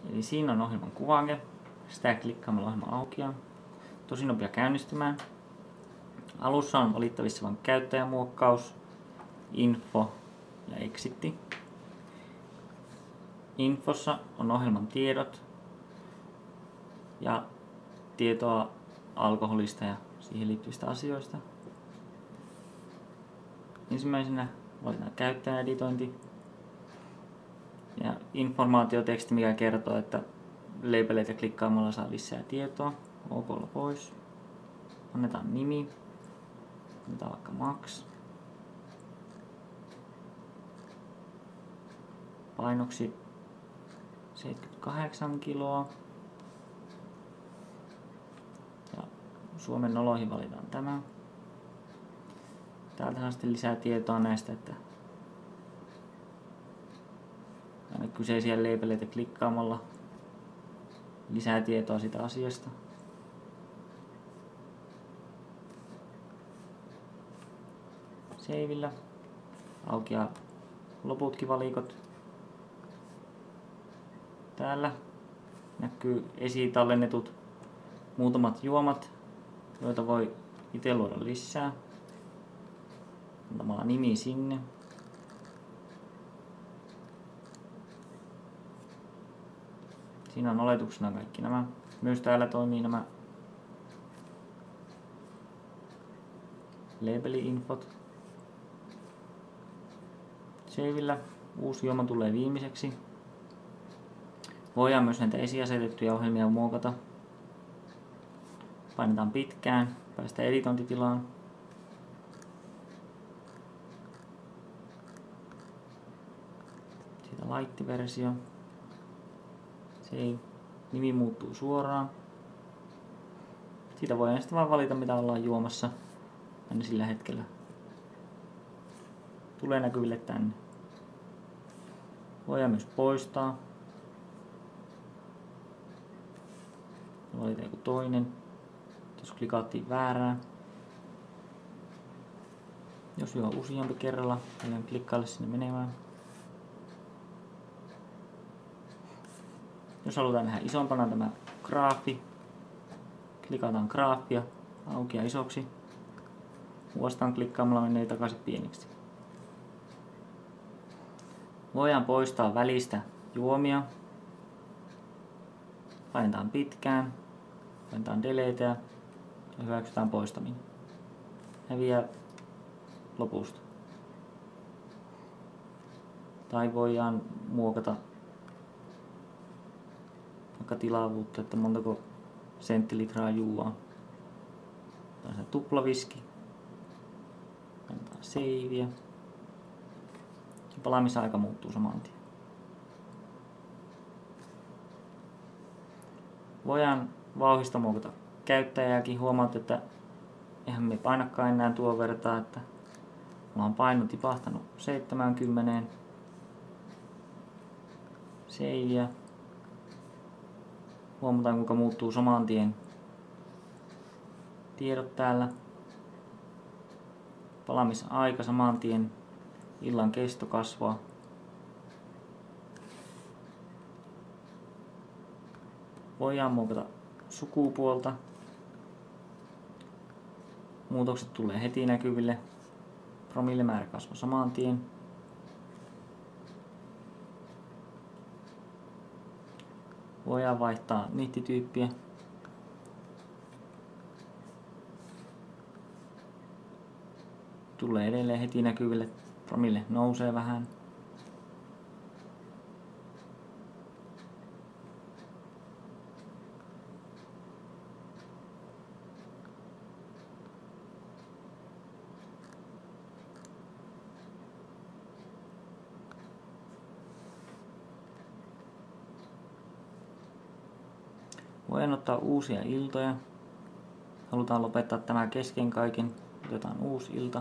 Eli siinä on ohjelman kuvake. Sitä klikkaamalla ohjelma aukeaa. Tosi nopea käynnistymään. Alussa on valittavissa vain käyttäjämuokkaus, info ja exitti. Infossa on ohjelman tiedot ja tietoa alkoholista ja siihen liittyvistä asioista. Ensimmäisenä valitaan käyttäjäeditointi ja informaatioteksti, mikä kertoo, että labeleita klikkaamalla saa lisää tietoa. OK pois. Annetaan nimi. Annetaan vaikka Max. Painoksi 78 kiloa. Ja Suomen oloihin valitaan tämä. Täältä on sitten lisää tietoa näistä, että aina kyseisiä labeleita klikkaamalla lisää tietoa siitä asiasta. Seivillä aukeaa loputkin valikot. Täällä näkyy esitallennetut muutamat juomat, joita voi itse luoda lisää. Antamalla nimi sinne. Siinä on oletuksena kaikki nämä. Myös täällä toimii nämä labeli-infot. Saveillä uusi juoma tulee viimeiseksi. Voidaan myös näitä esiasetettuja ohjelmia muokata. Painetaan pitkään, päästään editointitilaan. Siitä light-versio. Save. Nimi muuttuu suoraan. Siitä voidaan sitten vaan valita, mitä ollaan juomassa aina sillä hetkellä. Tulee näkyville tänne. Voidaan myös poistaa. Valita joku toinen. Jos klikattiin väärää. Jos juo useampi kerralla, voidaan klikkailla sinne menemään. Jos halutaan nähdä isompana tämä graafi, klikataan graafia, aukeaa isoksi. Uudestaan klikkaamalla menee takaisin pieniksi. Voidaan poistaa välistä juomia. Painetaan pitkään, painetaan delete ja hyväksytään poistaminen. Häviää lopusta. Tai voidaan muokata vaikka tilavuutta, että montako senttilitraa juo. Otetaan se tuplaviski. Painetaan savea. Palaamisaika muuttuu saman tien. Voidaan vauhdista muokata käyttäjääkin. Huomaat, että eihän me painakaan enää tuon vertaa, että ollaan paino tipahtanut 70. Savea. Huomataan, kuinka muuttuu saman tien tiedot täällä. Palaamisaika saman tien. Illan kesto kasvaa. Voidaan muokata sukupuolta. Muutokset tulee heti näkyville. Promillemäärä kasvaa saman tien. Voidaan vaihtaa nihtityyppiä. Tulee edelleen heti näkyville. Promille nousee vähän. Voidaan ottaa uusia iltoja. Halutaan lopettaa tämä kesken kaiken. Otetaan uusi ilta.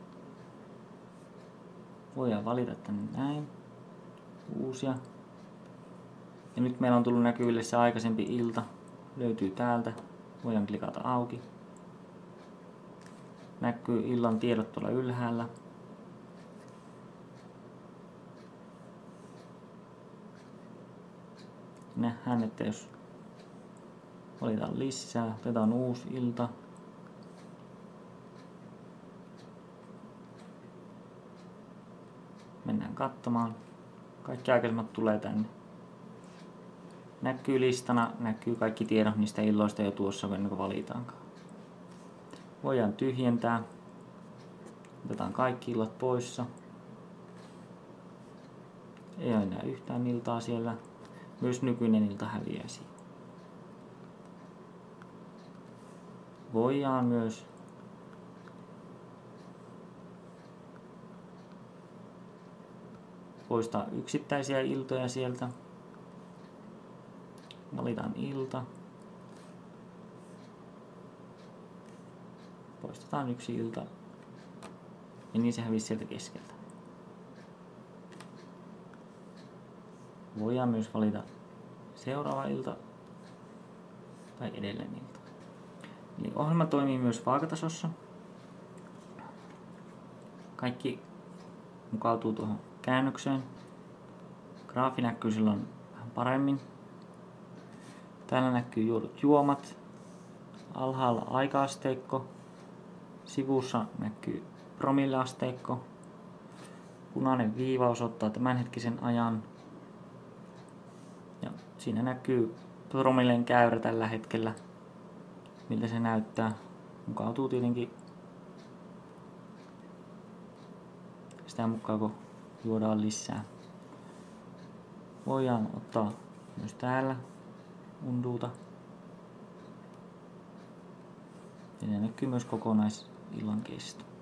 Voidaan valita tänne näin. Uusia. Ja nyt meillä on tullut näkyville se aikaisempi ilta. Löytyy täältä. Voidaan klikata auki. Näkyy illan tiedot tuolla ylhäällä. nähdään, että jos valitaan lisää, otetaan uusi ilta. Mennään katsomaan. Kaikki aikaisemmat tulee tänne. Näkyy listana, näkyy kaikki tiedot niistä illoista jo tuossa, ennen kuin valitaankaan. Voidaan tyhjentää. Otetaan kaikki illat poissa. Ei ole enää yhtään iltaa siellä. Myös nykyinen ilta häviäisi. Voidaan myös poistaa yksittäisiä iltoja sieltä. Valitaan ilta. Poistetaan yksi ilta. Ja niin se hävisi sieltä keskeltä. Voidaan myös valita seuraava ilta tai edellinen ilta. Eli ohjelma toimii myös vaakatasossa. Kaikki mukautuu tuohon käännökseen. Graafi näkyy silloin vähän paremmin. Täällä näkyy juodut juomat. Alhaalla aika-asteikko. Sivussa näkyy promilleasteikko. Punainen viiva osoittaa tämänhetkisen ajan. Ja siinä näkyy promilleen käyrä tällä hetkellä. Miltä se näyttää. Mukautuu tietenkin sitä mukaan, kun juodaan lisää. Voidaan ottaa myös täällä unduuta. Ja näkyy myös kokonaisillan kesto.